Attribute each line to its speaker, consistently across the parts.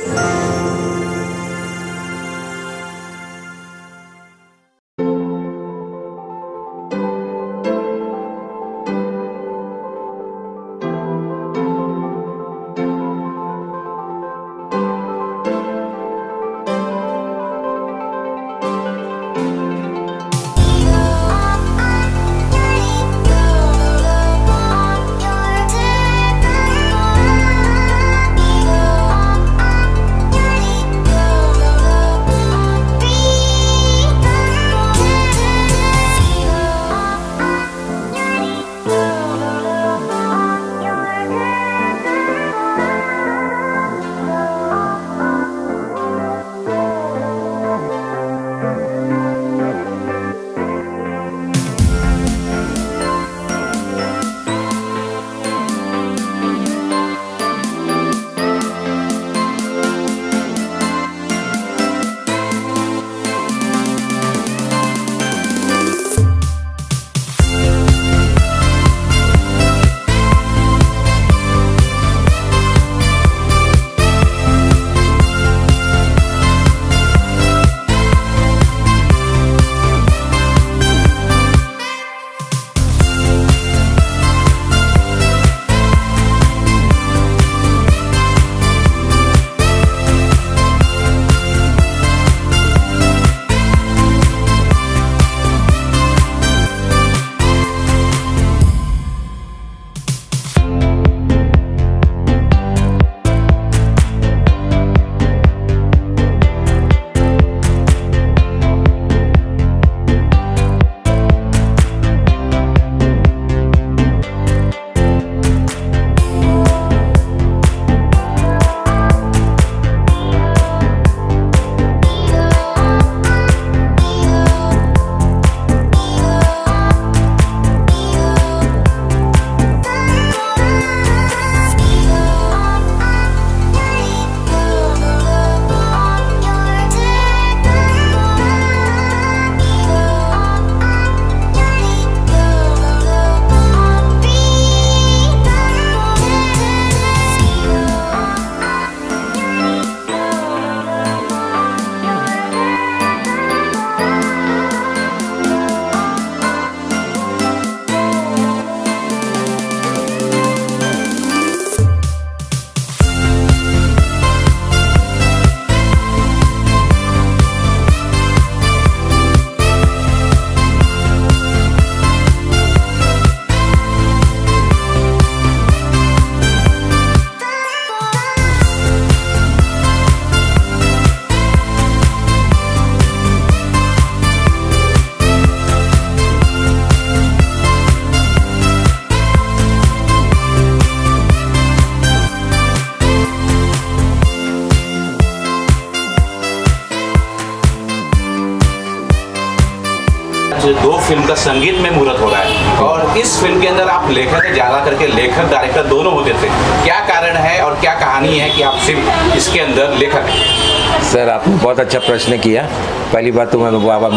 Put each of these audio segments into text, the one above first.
Speaker 1: दो फिल्म का संगीत में मुहूर्त हो रहा है और इस फिल्म के अंदर आप लेखक ज़्यादा करके लेखक डायरेक्टर दोनों होते थे, क्या कारण है और क्या कहानी है कि आप सिर्फ इसके अंदर लेखक हैं?
Speaker 2: सर आपने बहुत अच्छा प्रश्न किया। पहली बात तो मैं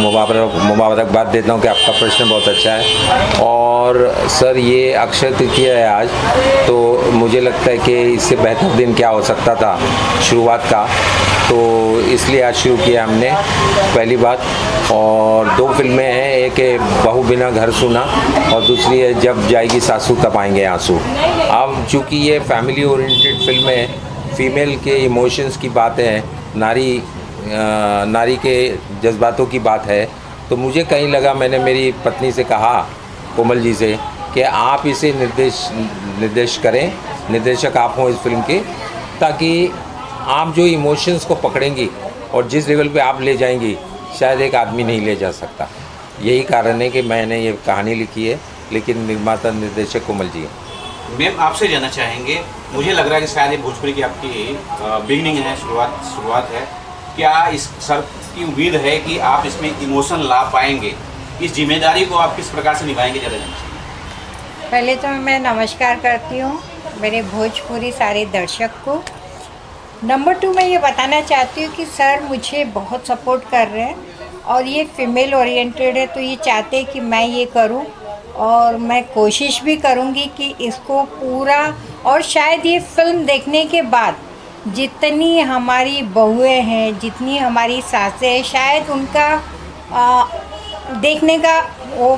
Speaker 2: मुबारकबाद देता हूँ कि आपका प्रश्न बहुत अच्छा है। और सर ये अक्षय तृतीया है आज, तो मुझे लगता है कि इससे बेहतर दिन क्या हो सकता था शुरुआत का, तो इसलिए आज शुरू किया हमने, पहली बात। और दो फिल्में हैं, एक है बहू बिना घर सुना और दूसरी है जब जाएगी सासू तब आएंगे आंसू। अब चूँकि ये फैमिली ओरिएंटेड फिल्म है, फीमेल के इमोशंस की बात है, नारी के जज्बातों की बात है, तो मुझे कहीं लगा, मैंने मेरी पत्नी से कहा, कोमल जी से, कि आप इसे निर्देश करें, निर्देशक आप हों इस फिल्म के, ताकि आप जो इमोशंस को पकड़ेंगी और जिस लेवल पे आप ले जाएंगी शायद एक आदमी नहीं ले जा सकता। यही कारण है कि मैंने ये कहानी लिखी है, लेकिन निर्माता निर्देशक कोमल जी हैं।
Speaker 1: मैम आपसे जानना चाहेंगे, मुझे लग रहा है कि शायद ये भोजपुरी की आपकी बिगनिंग है, शुरुआत है, क्या इस सर की उम्मीद है कि आप इसमें इमोशन ला पाएंगे? इस जिम्मेदारी को आप किस प्रकार से निभाएंगे? ज़्यादा जानना चाहिए।
Speaker 3: पहले तो मैं नमस्कार करती हूँ मेरे भोजपुरी सारे दर्शक को। नंबर 2 मैं ये बताना चाहती हूँ कि सर मुझे बहुत सपोर्ट कर रहे हैं और ये फीमेल ओरिएंटेड है, तो ये चाहते हैं कि मैं ये करूँ और मैं कोशिश भी करूँगी कि इसको पूरा, और शायद ये फिल्म देखने के बाद जितनी हमारी बहुएं हैं, जितनी हमारी सासें हैं, शायद उनका देखने का वो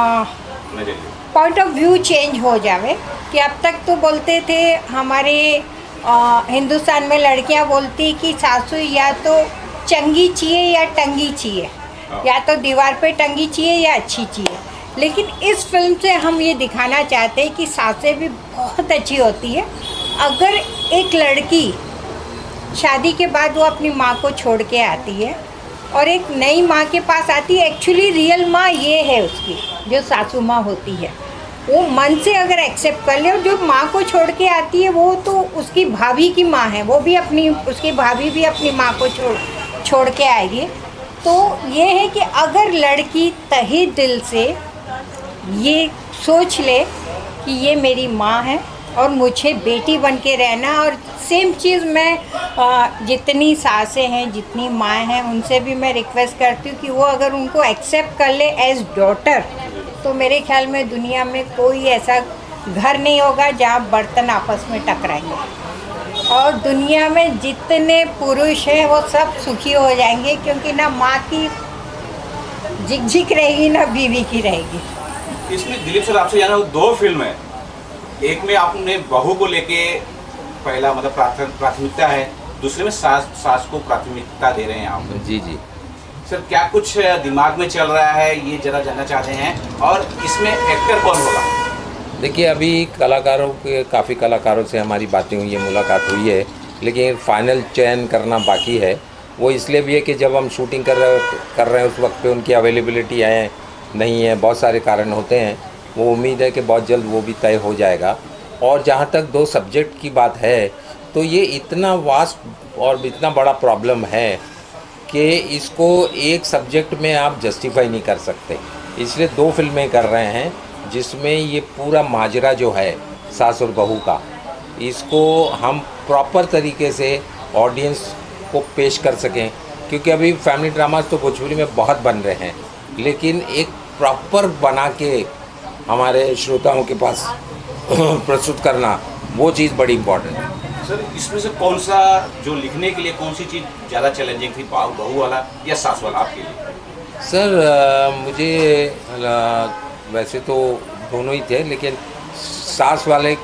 Speaker 3: पॉइंट ऑफ व्यू चेंज हो जावे। कि अब तक तो बोलते थे हमारे हिंदुस्तान में लड़कियां बोलती कि सासू या तो चंगी चाहिए या टंगी चाहिए, या तो दीवार पे टंगी चाहिए या अच्छी चाहिए। लेकिन इस फिल्म से हम ये दिखाना चाहते हैं कि सासें भी बहुत अच्छी होती है। अगर एक लड़की शादी के बाद वो अपनी माँ को छोड़ के आती है और एक नई माँ के पास आती है, एक्चुअली रियल माँ ये है उसकी, जो सासू माँ होती है, वो मन से अगर एक्सेप्ट कर ले। और जो माँ को छोड़ के आती है वो तो उसकी भाभी की माँ है, वो भी उसकी भाभी भी अपनी माँ को छोड़ के आएगी। तो ये है कि अगर लड़की तहे दिल से ये सोच ले कि ये मेरी माँ है और मुझे बेटी बन के रहना, और सेम चीज़ मैं जितनी सासें हैं, जितनी माएँ हैं, उनसे भी मैं रिक्वेस्ट करती हूँ कि वो अगर उनको एक्सेप्ट कर ले एज डॉटर, तो मेरे ख्याल में दुनिया में कोई ऐसा घर नहीं होगा जहाँ बर्तन आपस में टकराएंगे। और दुनिया में जितने पुरुष हैं वो सब सुखी हो जाएंगे, क्योंकि ना माँ की झिकझिक रहेगी ना बीवी की रहेगी।
Speaker 1: इसमें दिलीप सर आपसे जाना 2 फिल्म है, एक में आपने बहू को लेके पहला मतलब प्राथमिकता है, दूसरे में सास को प्राथमिकता दे रहे हैं आप।
Speaker 2: जी जी
Speaker 1: सर, क्या कुछ दिमाग में चल रहा है ये जरा जानना चाहते हैं, और इसमें एक्टर कौन होगा?
Speaker 2: देखिए, अभी कलाकारों के काफ़ी कलाकारों से हमारी बातें हुई है, मुलाकात हुई है, लेकिन फाइनल चयन करना बाकी है। वो इसलिए भी है कि जब हम शूटिंग कर रहे हैं उस वक्त पे उनकी अवेलेबिलिटी है नहीं है, बहुत सारे कारण होते हैं। वो उम्मीद है कि बहुत जल्द वो भी तय हो जाएगा। और जहाँ तक 2 सब्जेक्ट की बात है, तो ये इतना वास्ट और इतना बड़ा प्रॉब्लम है कि इसको एक सब्जेक्ट में आप जस्टिफाई नहीं कर सकते। इसलिए 2 फिल्में कर रहे हैं जिसमें ये पूरा माजरा जो है सास और बहू का, इसको हम प्रॉपर तरीके से ऑडियंस को पेश कर सकें। क्योंकि अभी फैमिली ड्रामास तो भोजपुरी में बहुत बन रहे हैं, लेकिन एक प्रॉपर बना के हमारे श्रोताओं के पास प्रस्तुत करना, वो चीज़ बड़ी इम्पोर्टेंट है।
Speaker 1: सर, इसमें से कौन सा जो लिखने के लिए कौन सी चीज़ ज़्यादा चैलेंजिंग थी, बहू वाला या सास वाला आपके लिए?
Speaker 2: सर, मुझे वैसे तो दोनों ही थे, लेकिन सास वाले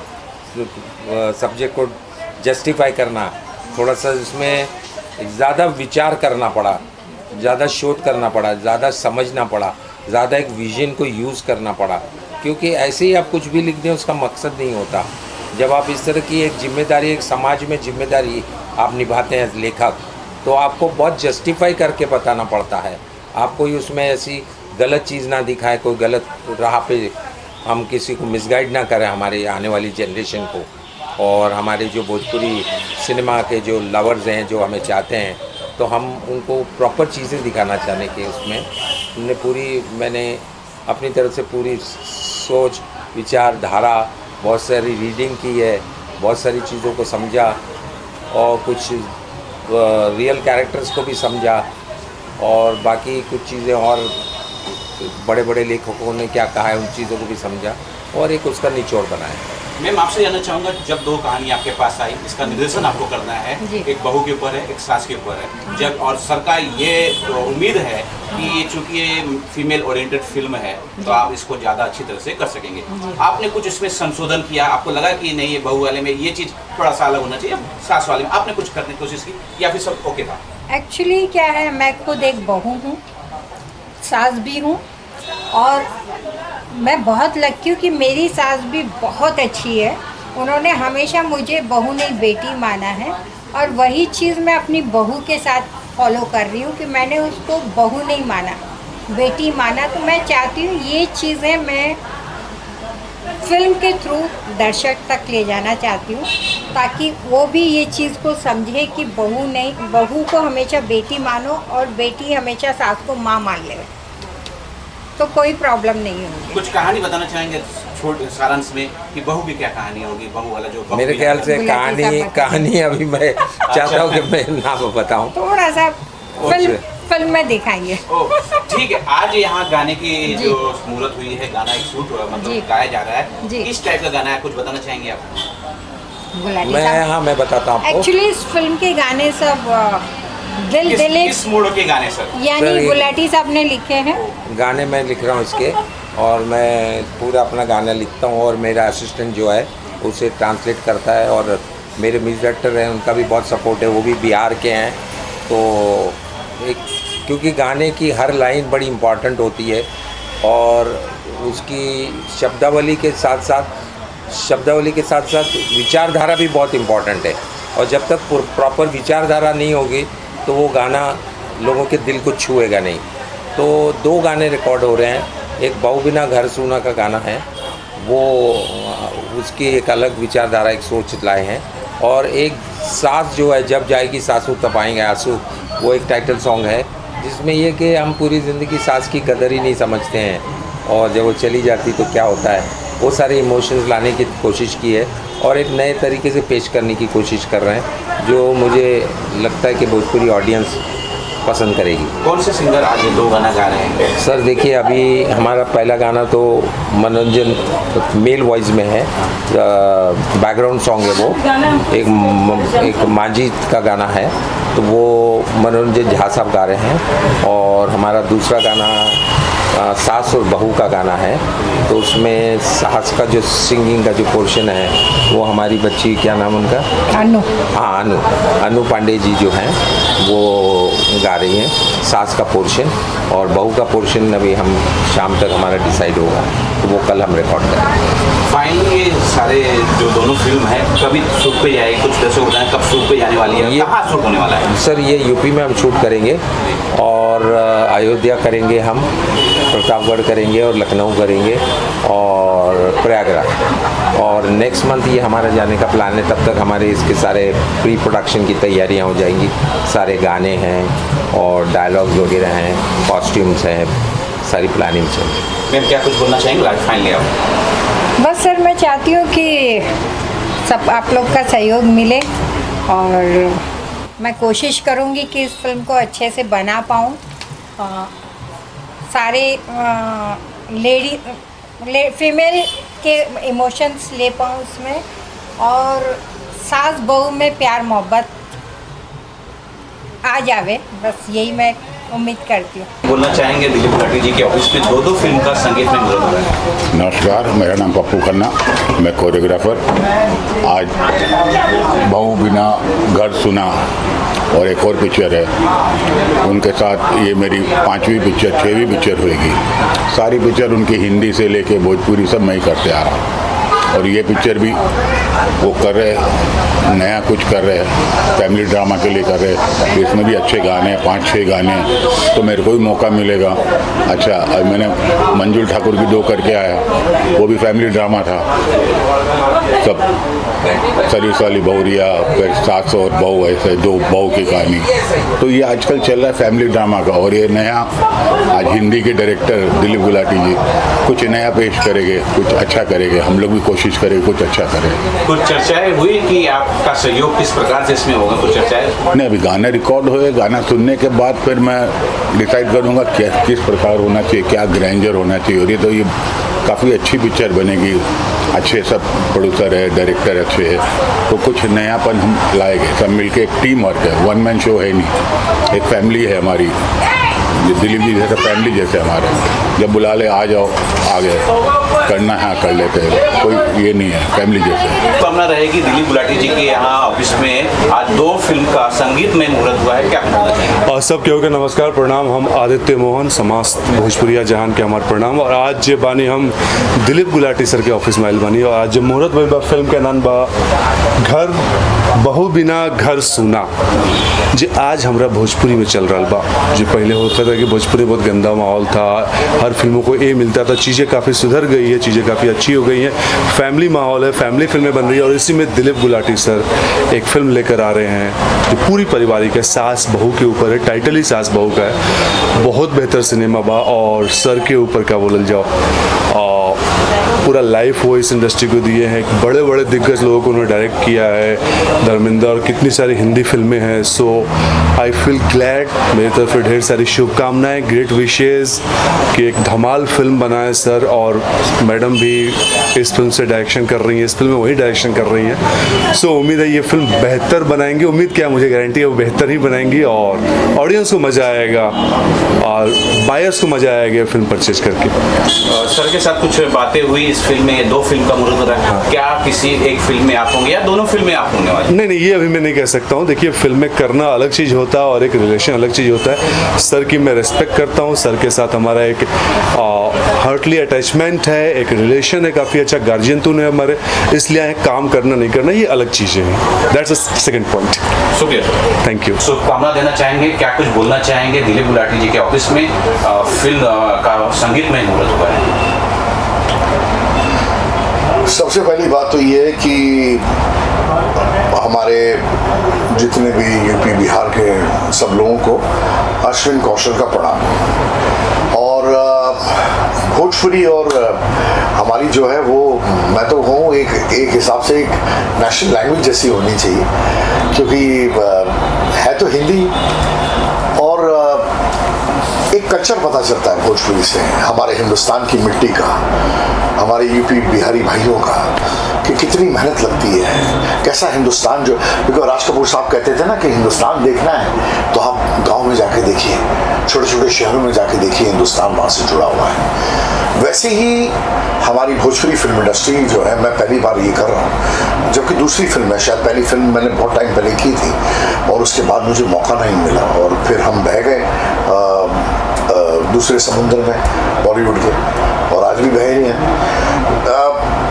Speaker 2: सब्जेक्ट को जस्टिफाई करना, थोड़ा सा इसमें ज़्यादा विचार करना पड़ा, ज़्यादा शोध करना पड़ा, ज़्यादा समझना पड़ा, ज़्यादा एक विजन को यूज़ करना पड़ा। क्योंकि ऐसे ही आप कुछ भी लिख दें उसका मकसद नहीं होता। जब आप इस तरह की एक जिम्मेदारी, एक समाज में जिम्मेदारी आप निभाते हैं लेखक, तो आपको बहुत जस्टिफाई करके बताना पड़ता है। आप कोई उसमें ऐसी गलत चीज़ ना दिखाए, कोई गलत राह पे हम किसी को मिसगाइड ना करें, हमारे आने वाली जनरेशन को। और हमारे जो भोजपुरी सिनेमा के जो लवर्स हैं, जो हमें चाहते हैं, तो हम उनको प्रॉपर चीज़ें दिखाना चाहने के उसमें मैंने अपनी तरफ से पूरी सोच, विचारधारा, बहुत सारी रीडिंग की है, बहुत सारी चीज़ों को समझा, और कुछ रियल कैरेक्टर्स को भी समझा, और बाकी कुछ चीज़ें और बड़े बड़े लेखकों ने क्या कहा है उन चीज़ों को भी समझा, और एक उसका निचोड़ बनाया।
Speaker 1: मैम, आपसे जानना चाहूँगा, जब 2 कहानी आपके पास आई, इसका निर्देशन आपको करना है, एक बहू के ऊपर है, एक सास के ऊपर है, जब और सर का ये उम्मीद है कि ये चूँकि ये फीमेल ओरिएंटेड फिल्म है, तो आप इसको ज़्यादा अच्छी तरह से कर सकेंगे। आपने कुछ इसमें संशोधन किया? आपको लगा कि नहीं, ये बहू वाले में ये चीज़ थोड़ा सा अलग होना चाहिए, सास वाले में आपने कुछ करने की कोशिश की, या फिर सब ओके था?
Speaker 3: एक्चुअली क्या है, मैं खुद एक बहू हूँ, सास भी हूँ, और मैं बहुत लकी हूँ कि मेरी सास भी बहुत अच्छी है। उन्होंने हमेशा मुझे बहू नहीं बेटी माना है, और वही चीज़ मैं अपनी बहू के साथ फॉलो कर रही हूँ कि मैंने उसको बहू नहीं माना, बेटी माना। तो मैं चाहती हूँ ये चीज़ें मैं फिल्म के थ्रू दर्शक तक ले जाना चाहती हूँ, ताकि वो भी ये चीज़ को समझे कि बहू नहीं, बहू को हमेशा बेटी मानो और बेटी हमेशा सास को माँ मान ले, तो कोई प्रॉब्लम नहीं होगी।
Speaker 1: कुछ कहानी बताना चाहेंगे छोटे सारांश में कि बहू की क्या कहानी होगी, बहू वाला जो
Speaker 2: मेरे ख्याल से कहानी अभी मैं चाहता हूँ कि मैं ना बताऊँ,
Speaker 3: थोड़ा सा फिल्म में दिखाएंगे।
Speaker 1: ठीक है। आज यहाँ गाने की जो मुहूर्त हुई है, गाना एक शूट मतलब गाया जा रहा है, किस टाइप का गाना है, कुछ बताना चाहेंगे आप?
Speaker 3: गुलाटी
Speaker 2: मैं
Speaker 3: साहब।
Speaker 2: हाँ मैं बताता हूँ आपको।
Speaker 3: एक्चुअली इस फिल्म के गाने सब दिल दिले
Speaker 1: किस मूड के गाने सर?
Speaker 2: सर,
Speaker 3: यानी
Speaker 2: ये-
Speaker 3: गुलाटी साहब ने लिखे हैं।
Speaker 2: गाने मैं लिख रहा हूँ इसके, और मैं पूरा अपना गाना लिखता हूँ, और मेरा असिस्टेंट जो है उसे ट्रांसलेट करता है, और मेरे म्यूजिक डायरेक्टर हैं उनका भी बहुत सपोर्ट है, वो भी बिहार के हैं। तो एक क्योंकि गाने की हर लाइन बड़ी इम्पॉर्टेंट होती है, और उसकी शब्दावली के साथ साथ विचारधारा भी बहुत इम्पॉर्टेंट है, और जब तक प्रॉपर विचारधारा नहीं होगी तो वो गाना लोगों के दिल को छुएगा नहीं। तो 2 गाने रिकॉर्ड हो रहे हैं, एक बहु बिना घर सूना का गाना है, वो उसकी एक अलग विचारधारा, एक सोच लाए हैं, और एक सास जो है जब जाएगी सासू तब आएंगे आंसू, वो एक टाइटल सॉन्ग है, जिसमें ये कि हम पूरी ज़िंदगी सास की कदर ही नहीं समझते हैं, और जब वो चली जाती तो क्या होता है, वो सारे इमोशंस लाने की कोशिश की है, और एक नए तरीके से पेश करने की कोशिश कर रहे हैं, जो मुझे लगता है कि भोजपुरी ऑडियंस पसंद करेगी।
Speaker 1: कौन से सिंगर आज ये 2 गाना गा रहे हैं?
Speaker 2: सर देखिए, अभी हमारा पहला गाना तो मनोरंजन मेल वॉइस में है, बैकग्राउंड सॉन्ग है वो, एक मांझी का गाना है, तो वो मनोरंजन झा साहब गा रहे हैं। और हमारा दूसरा गाना सास और बहू का गाना है, तो उसमें सास का जो सिंगिंग का जो पोर्शन है वो हमारी बच्ची, क्या नाम उनका,
Speaker 3: अनु।
Speaker 2: हाँ अनु पांडे जी जो हैं वो गा रही हैं सास का पोर्शन, और बहू का पोर्शन अभी हम शाम तक हमारा डिसाइड होगा, तो वो कल हम रिकॉर्ड करेंगे।
Speaker 1: फाइनली ये सारे जो दोनों फिल्म है कभी शूट पे जाएगी, कुछ दर्शक बताएं कब शूट पे जाने वाली है,
Speaker 2: ये-
Speaker 1: कहाँ शूट होने वाला है?
Speaker 2: सर ये यूपी में हम शूट करेंगे, और अयोध्या करेंगे, हम प्रतापगढ़ करेंगे, और लखनऊ करेंगे, और प्रयागराज, और नेक्स्ट मंथ ये हमारा जाने का प्लान है। तब तक हमारे इसके सारे प्री प्रोडक्शन की तैयारियां हो जाएंगी, सारे गाने हैं और डायलॉग्स वगैरह हैं, कॉस्ट्यूम्स हैं, सारी प्लानिंग चल।
Speaker 1: मैम क्या कुछ बोलना चाहेंगे लास्ट फाइनली आप?
Speaker 3: बस सर मैं चाहती हूँ कि सब आप लोग का सहयोग मिले, और मैं कोशिश करूँगी कि इस फिल्म को अच्छे से बना पाऊँ, सारे फीमेल के इमोशंस ले पाऊँ उसमें, और सास बहू में प्यार मोहब्बत आ जावे, बस यही मैं उम्मीद करती हूँ।
Speaker 1: बोलना चाहेंगे दिलीप गुलाटी जी के ऑफिस में 2 फिल्म का संगीत में मुहूर्त हो रहा है।
Speaker 4: नमस्कार, मेरा नाम पप्पू खन्ना, मैं कोरियोग्राफर। आज बहू बिना घर सुना और एक और पिक्चर है, उनके साथ ये मेरी 5वीं पिक्चर 6वीं पिक्चर होएगी। सारी पिक्चर उनकी हिंदी से लेके भोजपुरी सब मैं ही करते आ रहा हूँ, और ये पिक्चर भी वो कर रहे हैं, नया कुछ कर रहे हैं, फैमिली ड्रामा के लिए कर रहे हैं। इसमें भी अच्छे गाने, 5-6 गाने, तो मेरे को भी मौका मिलेगा। अच्छा, अब मैंने मंजुल ठाकुर की 2 करके आया, वो भी फैमिली ड्रामा था, सब सर्विस वाली बहुरिया, फिर सास और बहू, ऐसे 2 बहू की कहानी। तो ये आजकल चल रहा है फैमिली ड्रामा का, और ये नया आज हिंदी के डायरेक्टर दिलीप गुलाटी जी कुछ नया पेश करेंगे, कुछ अच्छा करेंगे, हम लोग भी कोशिश करेंगे कुछ अच्छा करें।
Speaker 1: कुछ चर्चाएं हुई कि आपका सहयोग किस प्रकार से इसमें होगा, कुछ चर्चाएं?
Speaker 4: नहीं, अभी गाना रिकॉर्ड होए, गाना सुनने के बाद फिर मैं डिसाइड करूँगा किस प्रकार होना चाहिए, क्या ग्रैंडर होना चाहिए, और ये तो ये काफ़ी अच्छी पिक्चर बनेगी, अच्छे सब प्रोड्यूसर है, डायरेक्टर अच्छे है, तो कुछ नयापन हम लाएंगे, सब मिलके एक टीम वर्क है, 1 मैन शो है नहीं, एक फैमिली है हमारी, दिलीप जी जैसे फैमिली जैसे हमारे, जब बुला ले आ जाओ, आ गए, करना है कर लेते हैं, कोई ये नहीं है, फैमिली जैसे।
Speaker 1: कामना रहेगी दिलीप गुलाटी जी के यहाँ ऑफिस में आज 2 फिल्म का संगीत में मुहूर्त हुआ है, क्या बोलना चाहेंगे?
Speaker 5: और सब केहू के नमस्कार प्रणाम। हम आदित्य मोहन समास्त भोजपुरिया जहान के हमार प्रणाम। और आज जे बानी हम दिलीप गुलाटी सर के ऑफिस में आइल बानी, और आज मुहूर्त भइल बा फिल्म के नाम बा घर बहू बिना घर सुना, जे आज हमरा भोजपुरी में चल रहा बा। जो पहले होता था कि भोजपुरी बहुत गंदा माहौल था, हर फिल्मों को ए मिलता था, चीज़ें काफ़ी सुधर गई है, चीज़ें काफ़ी अच्छी हो गई हैं, फैमिली माहौल है, फैमिली फिल्में बन रही है। और इसी में दिलीप गुलाटी सर एक फिल्म लेकर आ रहे हैं जो पूरी पारिवारिक है, सास बहू के ऊपर है, टाइटल ही सास बहू का है, बहुत बेहतर सिनेमा बा। और सर के ऊपर क्या बोलल जाओ, और पूरा लाइफ वो इस इंडस्ट्री को दिए हैं। बड़े बड़े दिग्गज लोगों को उन्होंने डायरेक्ट किया है, धर्मेंद्र, और कितनी सारी हिंदी फिल्में हैं। सो आई फील ग्लैड, मेरी तरफ से ढेर सारी शुभकामनाएं, ग्रेट विशेज़ कि एक धमाल फिल्म बनाए सर, और मैडम भी इस फिल्म से डायरेक्शन कर रही हैं, इस फिल्म में वही डायरेक्शन कर रही हैं। सो उम्मीद है ये फिल्म बेहतर बनाएंगी, उम्मीद क्या, मुझे गारंटी है वो बेहतर ही बनाएंगी, और ऑडियंस को मज़ा आएगा और बायर्स को मज़ा आएगा फिल्म परचेज करके।
Speaker 1: सर के साथ कुछ बातें हुई इस फिल्म में, 2 फिल्म का मुहूर्त हो रहा है, क्या किसी एक फिल्म में आप होंगे या दोनों फिल्म में आप होंगे वाले?
Speaker 5: नहीं, ये अभी मैं नहीं कह सकता हूँ। देखिए, फिल्में करना अलग चीज़ होता है और एक रिलेशन अलग चीज़ होता है। सर की मैं रिस्पेक्ट करता हूँ, सर के साथ हमारा एक हार्टली अटैचमेंट है, एक रिलेशन है, काफ़ी अच्छा गार्जियन तो है हमारे, इसलिए काम करना नहीं करना ये अलग चीज़ें हैं। That's a second point.
Speaker 1: शुक्रिया सर,
Speaker 5: थैंक यू।
Speaker 1: शुभकामना देना चाहेंगे, क्या कुछ बोलना चाहेंगे? दिलीप गुलाटी जी के ऑफिस में फिल्म का संगीतमय मुहूर्त हुआ है।
Speaker 6: सबसे पहली बात तो ये है कि हमारे जितने भी यूपी बिहार के सब लोगों को अश्विन कौशल का प्रणाम। और भोजपुरी और हमारी जो है वो, मैं तो कहूँ एक हिसाब से एक नेशनल लैंग्वेज जैसी होनी चाहिए, क्योंकि है तो हिंदी और एक कल्चर पता चलता है भोजपुरी से, हमारे हिंदुस्तान की मिट्टी का, हमारे यूपी बिहारी भाइयों का, कि कितनी मेहनत लगती है, कैसा हिंदुस्तान जो, क्योंकि राज कपूर साहब कहते थे ना कि हिंदुस्तान देखना है तो आप गांव में जाके देखिए, छोटे छोटे शहरों में जाके देखिए, हिंदुस्तान वहाँ से जुड़ा हुआ है। वैसे ही हमारी भोजपुरी फिल्म इंडस्ट्री जो है, मैं पहली बार ये कर रहा हूँ, जबकि दूसरी फिल्म है, शायद पहली फिल्म मैंने बहुत टाइम पहले की थी और उसके बाद मुझे मौका नहीं मिला, और फिर हम बह गए दूसरे समुद्र में बॉलीवुड के, और आज भी बह रही हैं।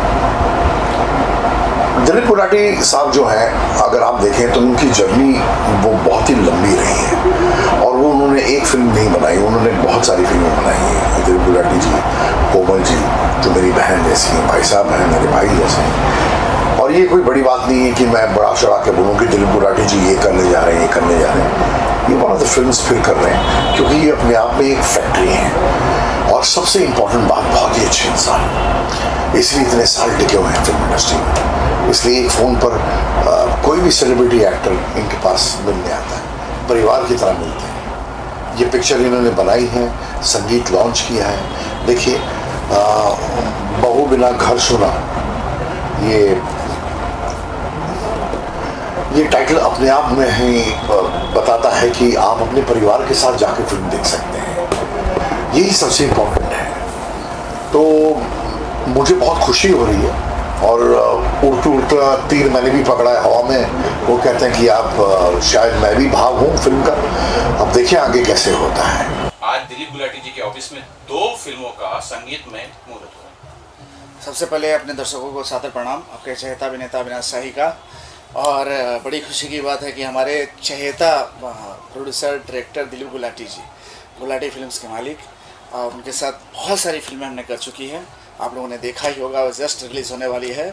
Speaker 6: दिलीप गुलाटी साहब जो हैं, अगर आप देखें तो उनकी जर्नी वो बहुत ही लंबी रही है, और वो उन्होंने एक फिल्म नहीं बनाई, उन्होंने बहुत सारी फिल्में बनाई हैं। दिलीप गुलाटी जी, कोमल जी जो मेरी बहन जैसी हैं, भाई साहब हैं मेरे भाई जैसे हैं। और ये कोई बड़ी बात नहीं है कि मैं बड़ा चढ़ा के बोलूँ कि दिलीप गुलाटी जी ये करने जा रहे हैं, ये करने जा रहे हैं। ये वन ऑफ द फिल्म्स फिर कर रहे हैं, क्योंकि ये अपने आप में एक फैक्ट्री है, और सबसे इम्पोर्टेंट बात, बहुत ही अच्छे इंसान, इसलिए इतने साल टिके हुए हैं फिल्म इंडस्ट्री में। इसलिए एक फ़ोन पर कोई भी सेलिब्रिटी एक्टर इनके पास मिलने आता है, परिवार की तरह मिलते हैं। ये पिक्चर इन्होंने बनाई है, संगीत लॉन्च किया है। देखिए, बहू बिना घर सुना, ये टाइटल अपने आप में ही बताता है कि आप अपने परिवार के साथ जाकर फिल्म देख सकते हैं, यही सबसे इम्पोर्टेंट है। तो मुझे बहुत खुशी हो रही है, और उड़ता तीर मैंने भी पकड़ा है हवा में। वो कहते हैं कि आप शायद मैं भी भाग हूँ फिल्म का, अब देखिए आगे कैसे होता है।
Speaker 1: आज दिलीप गुलाटी जी के ऑफिस में 2 फिल्मों का संगीतमय मुहूर्त हुआ।
Speaker 7: सबसे पहले अपने दर्शकों को सादर प्रणाम, आपके चहेता अभिनेता अविनाश शाही का। और बड़ी खुशी की बात है कि हमारे चहेता producer director Dilip Gulati ji, Gulati films के मालिक, और उनके साथ बहुत सारी फिल्में हमने कर चुकी हैं। आप लोगों ने देखा ही होगा, जस्ट रिलीज़ होने वाली है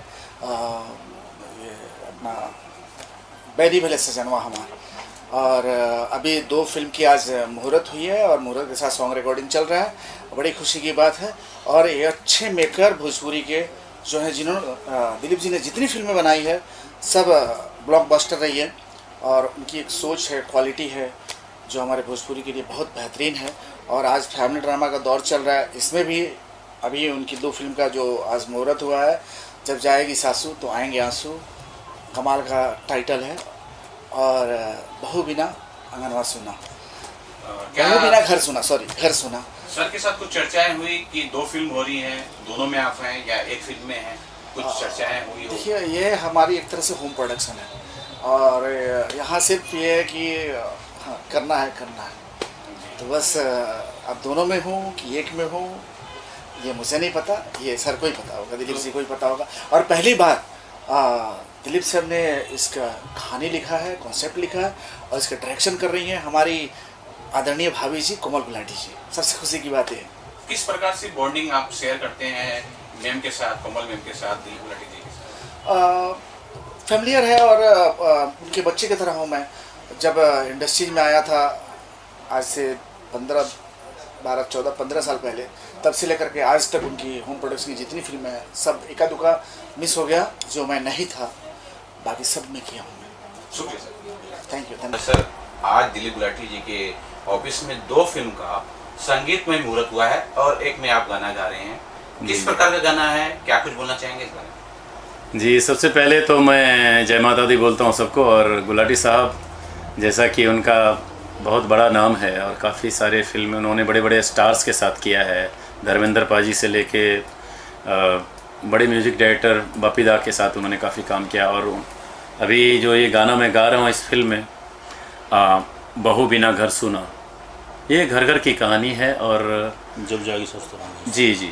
Speaker 7: ये अपना बैरी भले सजनवा हमारा, और अभी 2 फिल्म की आज मुहूर्त हुई है, और मुहूर्त के साथ सॉन्ग रिकॉर्डिंग चल रहा है। बड़ी खुशी की बात है। और ये अच्छे मेकर भोजपुरी के जो हैं, जिन्होंने दिलीप जी ने जितनी फिल्में बनाई है सब ब्लॉकबस्टर रही है, और उनकी एक सोच है, क्वालिटी है, जो हमारे भोजपुरी के लिए बहुत बेहतरीन है। और आज फैमिली ड्रामा का दौर चल रहा है, इसमें भी अभी उनकी 2 फिल्म का जो आज मुहूर्त हुआ है, जब जाएगी सासू तो आएंगे आंसू, कमाल का टाइटल है। और बहू बिना आंगनवा सुना, बहू बिना घर सुना, सॉरी घर सुना।
Speaker 1: सर के साथ कुछ चर्चाएं हुई कि 2 फिल्म हो रही हैं, दोनों में आप हैं या एक फिल्म में हैं, कुछ चर्चाएं हुई?
Speaker 7: देखिए, ये हमारी एक तरह से होम प्रोडक्शन है, और यहाँ सिर्फ ये है कि हाँ, करना है, तो बस अब दोनों में हूँ कि एक में हूँ ये मुझे नहीं पता, ये सर को ही पता होगा, दिलीप जी को ही पता होगा। और पहली बार दिलीप सर ने इसका कहानी लिखा है, कॉन्सेप्ट लिखा है, और इसका डायरेक्शन कर रही हैं हमारी आदरणीय भाभी जी कोमल गुलाटी जी। सबसे खुशी की बात है।
Speaker 1: किस प्रकार से बॉन्डिंग आप शेयर करते हैं मैम के साथ, कोमल मैम के साथ, दिलीप गुलाटी जी के साथ?
Speaker 7: फैमिलियर है, और उनके बच्चे की तरह हूँ मैं। जब इंडस्ट्री में आया था आज से 15 साल पहले, तब से लेकर के आज तक उनकी होम प्रोडक्शन की जितनी फिल्में हैं सब एका दुका मिस हो गया जो मैं नहीं था, बाकी सब मैं किया हूँ।
Speaker 1: शुक्रिया सर।
Speaker 7: थैंक यू
Speaker 1: सर, आज दिलीप गुलाटी जी के ऑफिस में 2 फिल्म का संगीतमय मुहूर्त हुआ है और एक में आप गाना गा रहे हैं। किस प्रकार का गाना है, क्या कुछ बोलना चाहेंगे इस बारे में?
Speaker 8: जी, सबसे पहले तो मैं जय माता दी बोलता हूँ सबको। और गुलाटी साहब जैसा कि उनका बहुत बड़ा नाम है और काफ़ी सारे फिल्म उन्होंने बड़े बड़े स्टार्स के साथ किया है, धर्मेंद्र पाजी से लेके बड़े म्यूज़िक डायरेक्टर बापी दा के साथ उन्होंने काफ़ी काम किया। और अभी जो ये गाना मैं गा रहा हूँ इस फिल्म में बहू बिना घर सुना, ये घर घर की कहानी है। और
Speaker 9: जब जागी सासू,
Speaker 8: जी,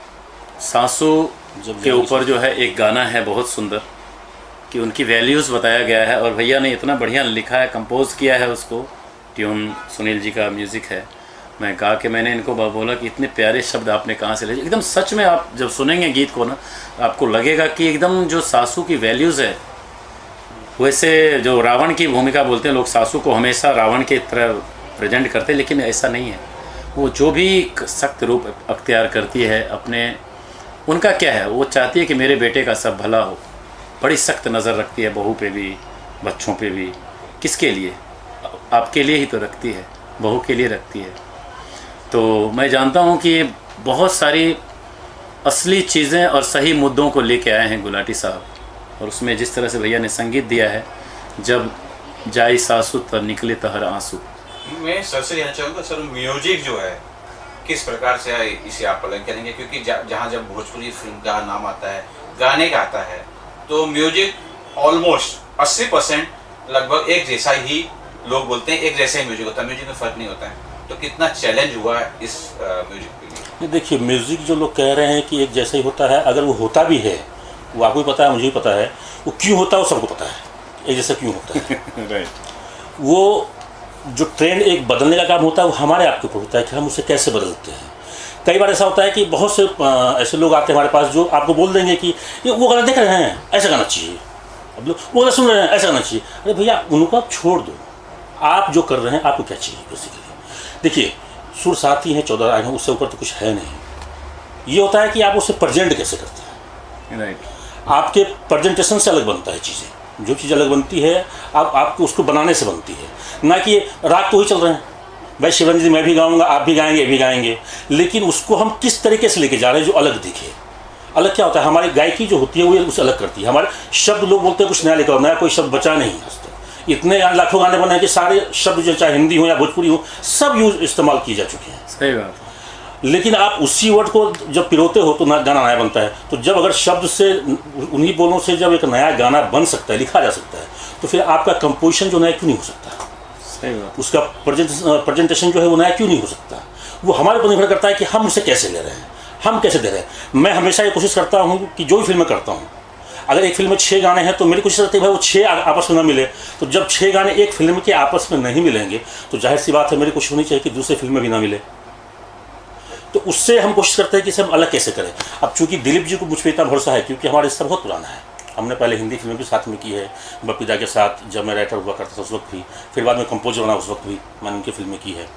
Speaker 8: सासू के ऊपर जो है एक गाना है बहुत सुंदर कि उनकी वैल्यूज़ बताया गया है। और भैया ने इतना बढ़िया लिखा है, कंपोज़ किया है उसको, ट्यून सुनील जी का म्यूज़िक है। मैं गा के मैंने इनको बोला कि इतने प्यारे शब्द आपने कहाँ से ले, एकदम सच में आप जब सुनेंगे गीत को ना आपको लगेगा कि एकदम जो सासू की वैल्यूज़ है, वैसे जो रावण की भूमिका बोलते हैं लोग, सासू को हमेशा रावण की तरह प्रेजेंट करते हैं, लेकिन ऐसा नहीं है। वो जो भी सख्त रूप अख्तियार करती है अपने, उनका क्या है, वो चाहती है कि मेरे बेटे का सब भला हो, बड़ी सख्त नज़र रखती है बहू पे भी, बच्चों पे भी। किसके लिए? आपके लिए ही तो रखती है, बहू के लिए रखती है। तो मैं जानता हूँ कि बहुत सारी असली चीज़ें और सही मुद्दों को लेके आए हैं गुलाटी साहब, और उसमें जिस तरह से भैया ने संगीत दिया है, जब जाई सासू त निकले तहर आंसू।
Speaker 1: मैं सर से कहना चाहूँगा सर, म्यूजिक जो है किस प्रकार से इसे आप पालन करेंगे? क्योंकि जहाँ जब भोजपुरी फिल्म का नाम आता है, गाने का आता है, तो म्यूजिक ऑलमोस्ट 80% लगभग एक जैसा ही लोग बोलते हैं, एक जैसा ही म्यूजिक होता है, म्यूजिक में फ़र्क नहीं होता है। तो कितना चैलेंज हुआ है इस म्यूजिक के लिए?
Speaker 9: देखिए, म्यूज़िक जो लोग कह रहे हैं कि एक जैसा ही होता है, अगर वो होता भी है, वो आपको भी पता है, मुझे भी पता है, वो क्यों होता है वो सबको पता है, एक जैसा क्यों होता है।
Speaker 8: राइट।
Speaker 9: वो जो ट्रेंड एक बदलने का काम होता है वो हमारे आपके ऊपर होता है कि हम उसे कैसे बदलते हैं। कई बार ऐसा होता है कि बहुत से ऐसे लोग आते हैं हमारे पास जो आपको बोल देंगे कि ये वो गाना देख रहे हैं, ऐसा गाना चाहिए, अब लोग वो गाना सुन रहे हैं, ऐसा गाना चाहिए। अरे भैया, उनको आप छोड़ दो, आप जो कर रहे हैं आपको क्या चाहिए बेसिकली। देखिए, सुर साथ ही हैं 14 राग हैं, उससे ऊपर तो कुछ है नहीं। ये होता है कि आप उसे प्रेजेंट कैसे करते हैं।
Speaker 8: राइट।
Speaker 9: आपके प्रेजेंटेशन से अलग बनता है चीज़ें, जो चीज़ अलग बनती है आपको उसको बनाने से बनती है, ना कि राग तो ही चल रहे हैं, भाई शिवरंजन जी मैं भी गाऊंगा, आप भी गाएंगे, ये भी गाएंगे, लेकिन उसको हम किस तरीके से लेके जा रहे हैं जो अलग दिखे। अलग क्या होता है, हमारी गायकी जो होती है वो उसे अलग करती है। हमारे शब्द लोग बोलते हैं कुछ नया लेकर, नया कोई शब्द बचा नहीं है। इतने लाखों गाने बने हैं कि सारे शब्द जो चाहे हिंदी हो या भोजपुरी हो सब यूज इस्तेमाल किए जा चुके हैं।
Speaker 8: सही बात।
Speaker 9: लेकिन आप उसी वर्ड को जब पिरोते हो तो गाना नया बनता है। तो जब अगर शब्द से, उन्हीं बोलों से जब एक नया गाना बन सकता है, लिखा जा सकता है, तो फिर आपका कंपोजिशन जो नया क्यों नहीं हो सकता।
Speaker 8: सही बात।
Speaker 9: उसका प्रेजेंटेशन जो है वो नया क्यों नहीं हो सकता। वो हमारे ऊपर निर्भर करता है कि हम उसे कैसे ले रहे हैं, हम कैसे दे रहे हैं। मैं हमेशा ये कोशिश करता हूँ कि जो भी फिल्में करता हूँ, अगर एक फिल्म में 6 गाने हैं तो मेरी कोशिश रहती है भाई वो 6 आपस में ना मिले। तो जब 6 गाने एक फिल्म के आपस में नहीं मिलेंगे तो जाहिर सी बात है मेरी कोशिश होनी चाहिए कि दूसरी फिल्म में भी ना मिले। तो उससे हम कोशिश करते हैं कि इसे हम अलग कैसे करें। अब चूंकि दिलीप जी को मुझ पर इतना भरोसा है क्योंकि हमारा रिश्ता बहुत पुराना है, हमने पहले हिंदी फिल्में भी साथ में की है, बपीदा के साथ जब मैं राइटर हुआ करता था उस वक्त भी, फिर बाद में कंपोजर बना उस वक्त भी मैंने उनकी फिल्में की है।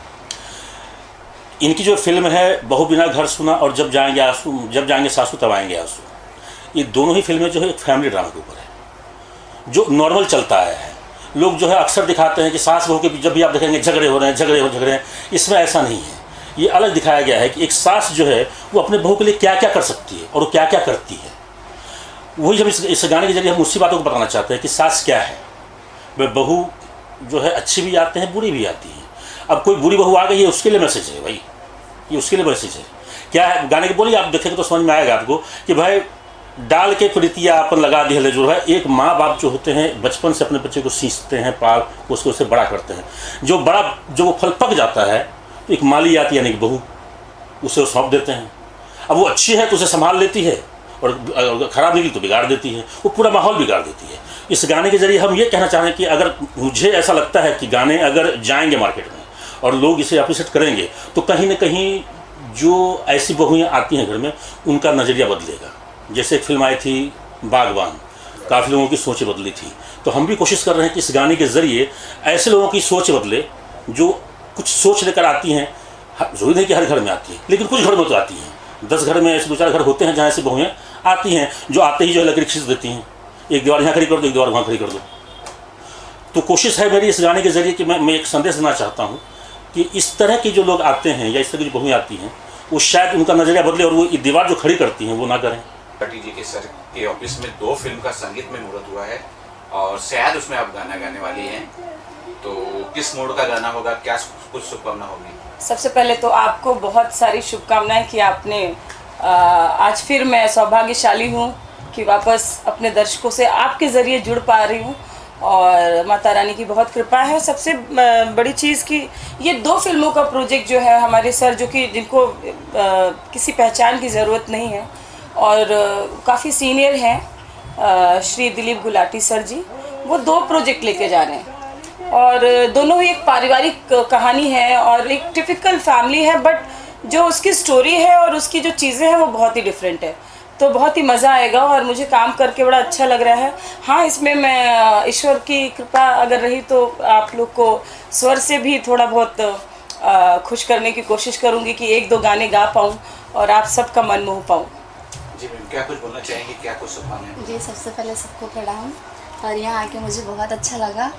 Speaker 9: इनकी जो फिल्म है बहू बिना घर सुना और जब जाएंगे सासू तब आएंगे आंसू, ये दोनों ही फिल्में जो है एक फैमिली ड्रामा के ऊपर है जो नॉर्मल चलता है। लोग जो है अक्सर दिखाते हैं कि सास बहू के जब भी आप देखेंगे झगड़े हो रहे हैं, इसमें ऐसा नहीं है। ये अलग दिखाया गया है कि एक सास जो है वो अपने बहू के लिए क्या क्या कर सकती है और वो क्या क्या करती है। वही जब इस गाने के जरिए हम उसी बातों को बताना चाहते हैं कि सास क्या है। वह बहू जो है अच्छी भी आते हैं, बुरी भी आती है। अब कोई बुरी बहू आ गई है उसके लिए मैसेज है भाई, ये उसके लिए मैसेज है। क्या है गाने के बोलिए, आप देखेंगे तो समझ में आएगा आपको कि भाई डाल के प्रीतिया अपन लगा दी है। जो है एक माँ बाप जो होते हैं बचपन से अपने बच्चे को सींचते हैं, पाल उसको उसे बड़ा करते हैं। जो वो फल पक जाता है तो एक माली आती है यानी कि बहू, उसे सौंप देते हैं। अब वो अच्छी है तो उसे संभाल लेती है और ख़राब निकली तो बिगाड़ देती है, वो पूरा माहौल बिगाड़ देती है। इस गाने के जरिए हम ये कहना चाह रहे हैं कि अगर मुझे ऐसा लगता है कि गाने अगर जाएंगे मार्केट में और लोग इसे अप्रिशिएट करेंगे तो कहीं ना कहीं जो ऐसी बहुएँ आती हैं घर में उनका नज़रिया बदलेगा। जैसे एक फिल्म आई थी बागबान, काफ़ी लोगों की सोच बदली थी। तो हम भी कोशिश कर रहे हैं कि इस गाने के ज़रिए ऐसे लोगों की सोच बदले जो कुछ सोच लेकर आती हैं। जरूरी नहीं कि हर घर में आती है, लेकिन कुछ घर में तो आती हैं। 10 घर में ऐसे 2-4 घर होते हैं जहाँ ऐसी बहुएँ आती हैं जो आते ही जो है लकड़ी खींच देती हैं, एक दीवार यहाँ खड़ी कर दो, एक दीवार वहाँ खड़ी कर दो। तो कोशिश है मेरी इस गाने के ज़रिए कि मैं एक संदेश देना चाहता हूँ कि इस तरह के जो लोग आते हैं या इस तरह की जो बहुएँ आती हैं वो शायद उनका नज़रिया बदले और वो दीवार जो खड़ी करती हैं वो ना करें।
Speaker 1: गुलाटी जी के सर के ऑफिस में 2 फिल्म का संगीत में मुहूर्त हुआ है और शायद उसमें आप गाना गाने वाली हैं, तो किस मोड का गाना होगा, क्या कुछ शुभकामना होगी?
Speaker 10: सबसे पहले तो आपको बहुत सारी शुभकामनाएं कि आपने आज फिर मैं सौभाग्यशाली हूँ कि वापस अपने दर्शकों से आपके ज़रिए जुड़ पा रही हूँ और माता रानी की बहुत कृपा है। सबसे बड़ी चीज़ कि ये 2 फिल्मों का प्रोजेक्ट जो है हमारे सर जो कि जिनको किसी पहचान की ज़रूरत नहीं है और काफ़ी सीनियर हैं श्री दिलीप गुलाटी सर जी, वो 2 प्रोजेक्ट लेके जा रहे हैं और दोनों ही एक पारिवारिक कहानी है और एक टिपिकल फैमिली है, बट जो उसकी स्टोरी है और उसकी जो चीज़ें हैं वो बहुत ही डिफरेंट है। तो बहुत ही मज़ा आएगा और मुझे काम करके बड़ा अच्छा लग रहा है। हाँ, इसमें मैं ईश्वर की कृपा अगर रही तो आप लोग को स्वर से भी थोड़ा बहुत खुश करने की कोशिश करूँगी कि 1-2 गाने गा पाऊँ और आप सबका मन मोह पाऊँ।
Speaker 1: जी मैम, क्या कुछ बोलना चाहेंगे, क्या कुछ शुभकामनाएं?
Speaker 11: जी, सबसे पहले सबको प्रणाम और यहाँ आके मुझे बहुत अच्छा लगा।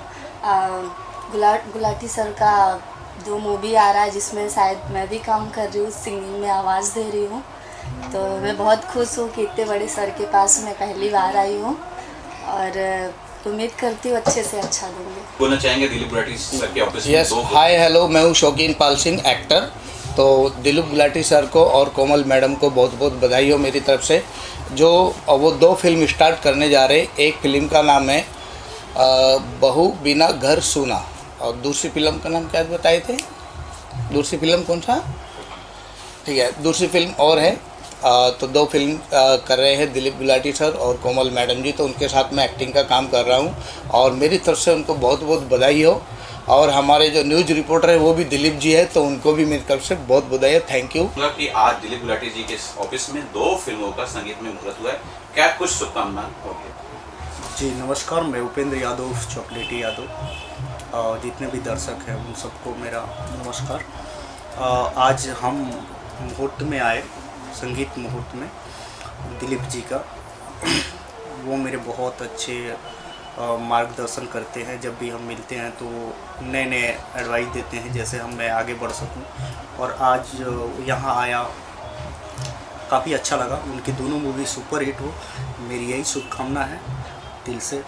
Speaker 11: गुलाटी सर का 2 मूवी आ रहा है जिसमें शायद मैं भी काम कर रही हूँ, सिंगिंग में आवाज़ दे रही हूँ, तो मैं बहुत खुश हूँ कि इतने बड़े सर के पास मैं पहली बार आई हूँ और उम्मीद करती हूँ अच्छे से अच्छा दूँगी।
Speaker 1: बोलना चाहेंगे दिलीप गुलाटी सर के ऑफिस में?
Speaker 12: यस, हाय हेलो, मैं हूँ शौकीन पाल सिंह, एक्टर। तो दिलीप गुलाटी सर को और कोमल मैडम को बहुत बहुत बधाई हो मेरी तरफ से, जो वो 2 फिल्म स्टार्ट करने जा रहे। एक फिल्म का नाम है बहू बिना घर सुना और दूसरी फिल्म का नाम क्या बताए थे? दूसरी फिल्म कौन सा? ठीक है, दूसरी फिल्म और है। तो 2 फिल्म कर रहे हैं दिलीप गुलाटी सर और कोमल मैडम जी, तो उनके साथ मैं एक्टिंग का काम कर रहा हूँ और मेरी तरफ से उनको बहुत बहुत बधाई हो। और हमारे जो न्यूज़ रिपोर्टर है वो भी दिलीप जी है, तो उनको भी मेरी तरफ से बहुत बधाई है। Thank you.
Speaker 1: मतलब कि आज दिलीप गुलाटी जी के ऑफिस में 2 फिल्मों का संगीत में मुहूर्त हुआ है, क्या कुछ शुभकामना होगी?
Speaker 13: जी नमस्कार, मैं उपेंद्र यादव, चॉकलेटी यादव, और जितने भी दर्शक हैं उन सबको मेरा नमस्कार। आज हम मुहूर्त में आए, संगीत मुहूर्त में दिलीप जी का। वो मेरे बहुत अच्छे मार्गदर्शन करते हैं, जब भी हम मिलते हैं तो नए नए एडवाइस देते हैं जैसे मैं आगे बढ़ सकूं। और आज यहाँ आया, काफ़ी अच्छा लगा। उनकी दोनों मूवी सुपर हिट हो, मेरी यही शुभकामना है दिल से।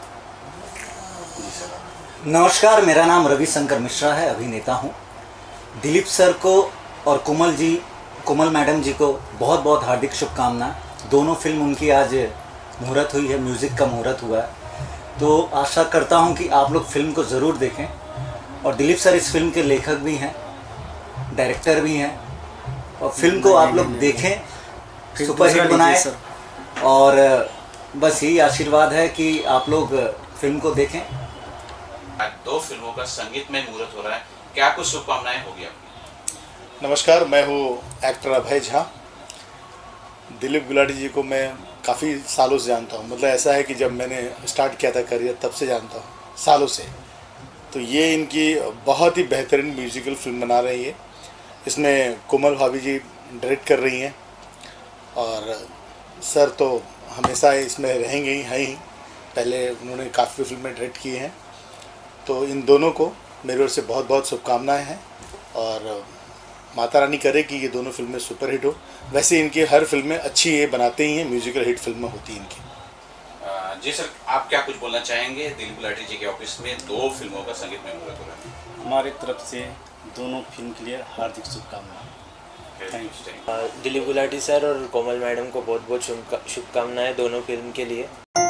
Speaker 14: नमस्कार, मेरा नाम रविशंकर मिश्रा है, अभिनेता हूँ। दिलीप सर को और कोमल मैडम जी को बहुत बहुत हार्दिक शुभकामना। दोनों फिल्म उनकी आज मुहूर्त हुई है, म्यूज़िक का मुहूर्त हुआ है, तो आशा करता हूं कि आप लोग फिल्म को ज़रूर देखें। और दिलीप सर इस फिल्म के लेखक भी हैं, डायरेक्टर भी हैं, और फिल्म को आप लोग देखें, सुपर हिट बनाएं। और बस यही आशीर्वाद है कि आप लोग फिल्म को देखें।
Speaker 1: 2 फिल्मों का संगीत में मुहूर्त हो रहा है, क्या कुछ शुभकामनाएं होगी आपकी?
Speaker 15: नमस्कार, मैं हूँ एक्टर अभय झा। दिलीप गुलाटी जी को मैं काफ़ी सालों से जानता हूँ, मतलब ऐसा है कि जब मैंने स्टार्ट किया था करियर तब से जानता हूँ, सालों से। तो ये इनकी बहुत ही बेहतरीन म्यूजिकल फिल्म बना रही है। इसमें कोमल भाभी जी डायरेक्ट कर रही हैं और सर तो हमेशा इसमें रहेंगे ही, हैं ही। पहले उन्होंने काफ़ी फिल्में डायरेक्ट की हैं, तो इन दोनों को मेरी ओर से बहुत बहुत शुभकामनाएँ हैं और माता रानी करे कि ये दोनों फिल्में सुपर हिट हो। वैसे इनकी हर फिल्में अच्छी ये बनाते ही हैं, म्यूजिकल हिट फिल्में होती हैं इनकी।
Speaker 1: जी सर, आप क्या कुछ बोलना चाहेंगे? दिलीप गुलाटी जी के ऑफिस में 2 फिल्मों का संगीत में मुहूर्त हो रहा है।
Speaker 13: हमारे तरफ से दोनों फिल्म के लिए हार्दिक शुभकामनाएं।
Speaker 16: दिलीप गुलाटी सर और कोमल मैडम को बहुत बहुत शुभकामनाएं दोनों फिल्म के लिए।